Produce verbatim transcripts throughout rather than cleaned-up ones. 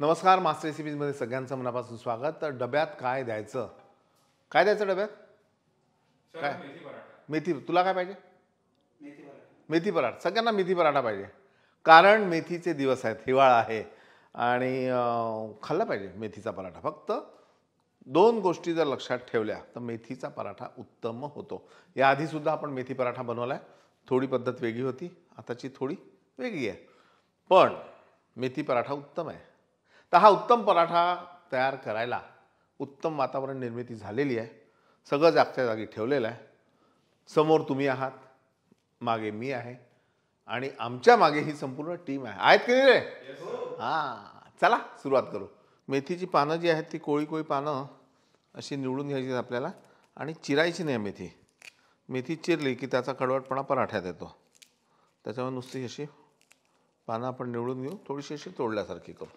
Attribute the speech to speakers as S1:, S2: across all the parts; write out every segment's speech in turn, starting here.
S1: नमस्कार, मास्टर रेसिपीजमध्ये सगळ्यांचं मनापासून स्वागत. तर डब्यात काय द्यायचं? काय द्यायचं डब्यात? काय? मेथी. तुला काय पाहिजे?
S2: मेथी पराठा.
S1: मेथी पराठा. सगळ्यांना मेथी पराठा पाहिजे, कारण मेथीचे दिवस आहेत, हिवाळा आहे आणि खाल्ला पाहिजे मेथीचा पराठा. फक्त दोन गोष्टी जर लक्षात ठेवल्या तर मेथीचा पराठा उत्तम होतो. याआधीसुद्धा आपण मेथी पराठा बनवला आहे. थोडी पद्धत वेगळी होती, आताची थोडी वेगळी आहे, पण मेथी पराठा उत्तम आहे. तर हा उत्तम पराठा तयार करायला उत्तम वातावरण निर्मिती झालेली आहे. सगळं जागच्या जागी ठेवलेलं आहे. समोर तुम्ही आहात, मागे मी आहे आणि आमच्या मागे ही संपूर्ण टीम आहे. आहेत की नाही रे? हां, चला सुरुवात करू. मेथीची पानं जी आहेत ती कोळी कोळी पानं अशी निवडून घ्यायची आपल्याला आणि चिरायची नाही. मेथी मेथी चिरली की त्याचा कडवटपणा पराठ्यात येतो. त्याच्यामुळे नुसती अशी पानं आपण निवडून घेऊ, थोडीशी अशी तोडल्यासारखी करू.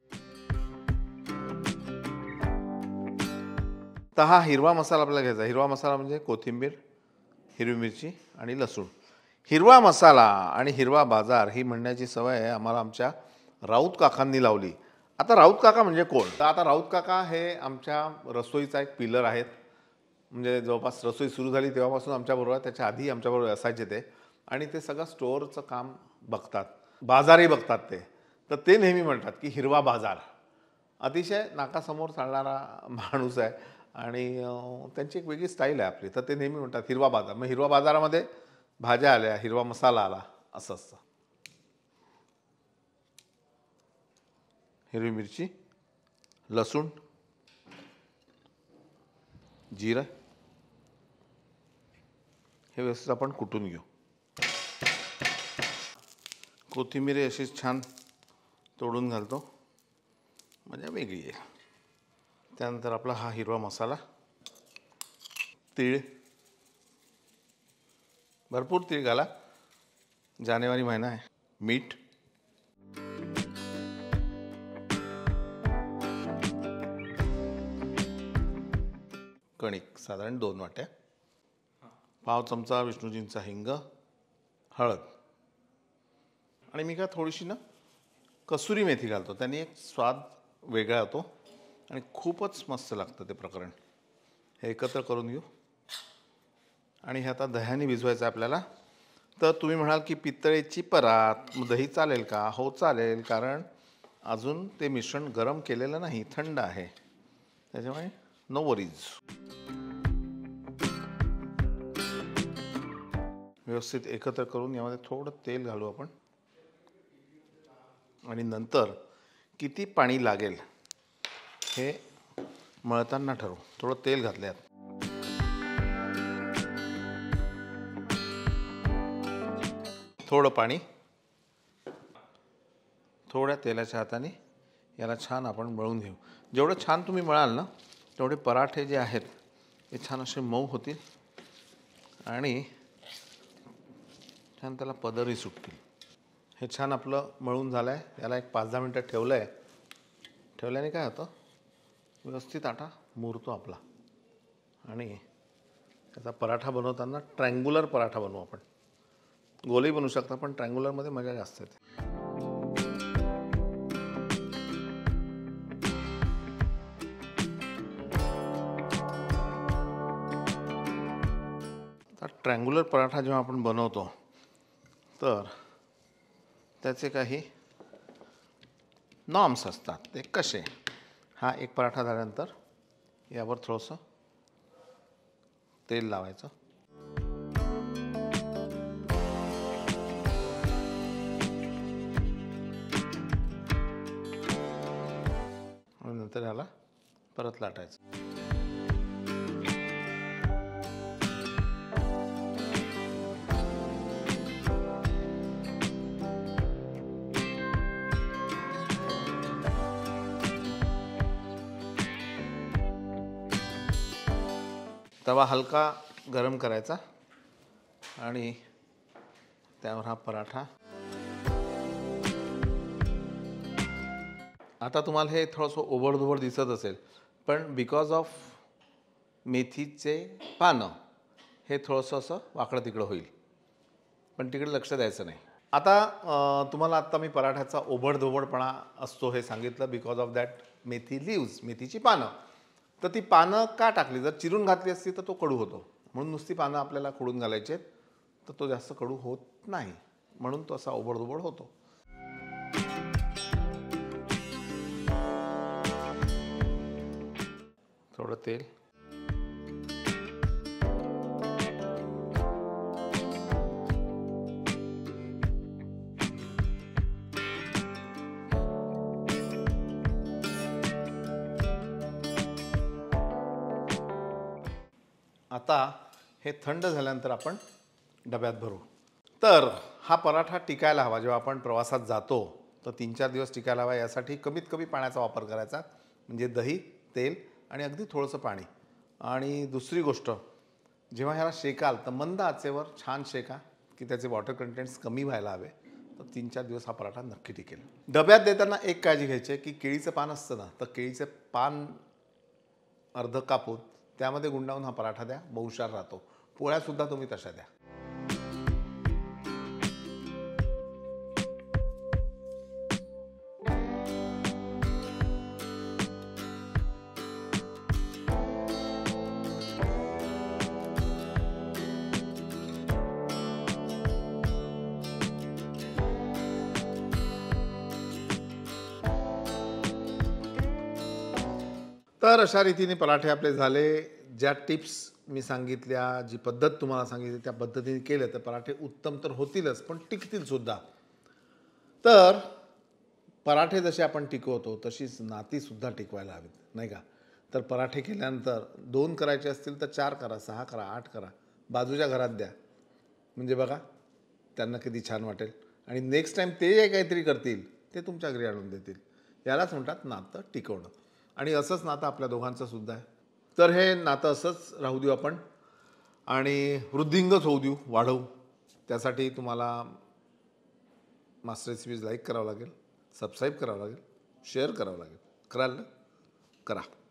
S1: तर हा हिरवा मसाला आपल्याला घ्यायचा. हिरवा मसाला म्हणजे कोथिंबीर, हिरवी मिरची आणि लसूण. हिरवा मसाला आणि हिरवा बाजार ही म्हणण्याची सवय आहे आम्हाला आमच्या राऊत काकांनी लावली. आता राऊत काका म्हणजे कोण? तर आता राऊत काका हे आमच्या रसोईचा एक पिलर आहेत. म्हणजे जवळपास रसोई सुरू झाली तेव्हापासून आमच्याबरोबर, त्याच्या आधी आमच्याबरोबर असायचे ते, आणि ते सगळं स्टोअरचं काम बघतात, बाजारही बघतात ते. तर ते नेहमी म्हणतात की हिरवा बाजार. अतिशय नाकासमोर चालणारा माणूस आहे आणि त्यांची एक वेगळी स्टाईल आहे आपली. तर ते नेहमी म्हणतात हिरवा बाजार. मग हिरवा बाजारामध्ये भाज्या आल्या, हिरवा मसाला आला, असं असतं. हिरवी मिरची, लसूण, जिरं हे व्यवस्थित आपण कुटून घेऊ. कोथिंबीर अशीच छान तोडून घालतो, म्हणजे वेगळी आहे. त्यानंतर आपला हा हिरवा मसाला, तीळ, भरपूर तीळ घाला, जानेवारी महिना आहे. मीठ, कणिक साधारण दोन वाट्या, पाव चमचा विष्णूजींचा हिंग, हळद, आणि मी काय थोडीशी ना कसुरी मेथी घालतो. त्यांनी एक स्वाद वेगळा होतो आणि खूपच मस्त लागतं ते प्रकरण. हे एकत्र करून घेऊ आणि हे आता दह्याने भिजवायचं आहे आपल्याला. तर तुम्ही म्हणाल की पितळेची परात, दही चालेल का? हो चालेल, कारण अजून ते मिश्रण गरम केलेलं नाही, थंड आहे, त्याच्यामुळे नो वरीज. व्यवस्थित एकत्र करून यामध्ये थोडं तेल घालू आपण आणि नंतर किती पाणी लागेल हे मळताना ठरवू. थोडं तेल घातल्यात, थोडं पाणी, थोड्या तेलाच्या हाताने याला छान आपण मळून घेऊ. जेवढं छान तुम्ही मळाल ना तेवढे पराठे जे आहेत ते छान असे मऊ होतील आणि छान त्याला पदरही सुटतील. हे छान आपलं मळून झालं आहे. याला एक पाच दहा मिनटं ठेवलं आहे. ठेवल्याने काय होतं, व्यवस्थित आटा मुरतो आपला आणि त्याचा पराठा बनवताना ट्रँग्युलर पराठा बनवू आपण. गोलही बनवू शकता, पण ट्रँग्युलरमध्ये मजा जास्त येते. आता ट्रँग्युलर पराठा जेव्हा आपण बनवतो तर त्याचे काही नॉर्म्स असतात. ते कसे? हा एक पराठा झाल्यानंतर यावर थोडंसं तेल लावायचं, आणि नंतर याला परत लाटायचं. तवा हलका गरम करायचा आणि त्यावर हा पराठा. आता तुम्हाला हे थोडंसं ओबडधोबड दिसत असेल, पण बिकॉज ऑफ मेथीचे पानं हे थोडंसं असं वाकडं तिकडं होईल, पण तिकडे लक्ष द्यायचं नाही. आता अं, तुम्हाला आत्ता मी पराठ्याचा ओबडधोबडपणा असतो हे सांगितलं because of that methi leaves, मेथीची पानं. तर ती पानं का टाकली? जर चिरून घातली असती तर तो कडू होतो, म्हणून नुसती पानं आपल्याला खोडून घालायची आहेत, तर तो जास्त कडू होत नाही, म्हणून तो असा ओबडधोबड होतो. थोडं तेल, आता हे थंड झाल्यानंतर आपण डब्यात भरू. तर हा पराठा टिकायला हवा, जेव्हा आपण प्रवासात जातो तर तीन चार दिवस टिकायला हवा, यासाठी कमीत कमी पाण्याचा वापर करायचा, म्हणजे दही, तेल आणि अगदी थोडंसं पाणी. आणि दुसरी गोष्ट, जेव्हा ह्याला शेकाल तर मंद आचेवर छान शेका की त्याचे वॉटर कंटेंट्स कमी व्हायला हवे, तर तीन चार दिवस हा पराठा नक्की टिकेल. डब्यात देताना एक काळजी घ्यायची आहे की केळीचं पान असतं ना, तर केळीचे पान अर्ध कापून त्यामध्ये गुंडाळून हा पराठा द्या, मऊशार राहतो. पोळ्यासुद्धा तुम्ही तशा द्या. तर अशा रीतीने पराठे आपले झाले. ज्या टिप्स मी सांगितल्या, जी पद्धत तुम्हाला सांगितली त्या पद्धतीने केलं तर पराठे उत्तम तर होतीलच, पण टिकतील सुद्धा. तर पराठे जसे आपण टिकवतो तशीच नातीसुद्धा टिकवायला हवीत, नाही का? तर पराठे केल्यानंतर दोन करायचे असतील तर चार करा, सहा करा, आठ करा, बाजूच्या घरात द्या, म्हणजे बघा त्यांना किती छान वाटेल. आणि नेक्स्ट टाईम ते जे काहीतरी करतील ते तुमच्या घरी आणून देतील. यालाच म्हणतात नातं टिकवणं. आणि असंच नातं आपल्या दोघांचं सुद्धा आहे. तर हे नातं असंच राहू देऊ आपण आणि वृद्धिंगत होऊ देऊ, वाढवू. त्यासाठी तुम्हाला मास्टर रेसिपीज लाईक करावं लागेल, सबस्क्राईब करावं लागेल, शेअर करावं लागेल. कराल ना? करा.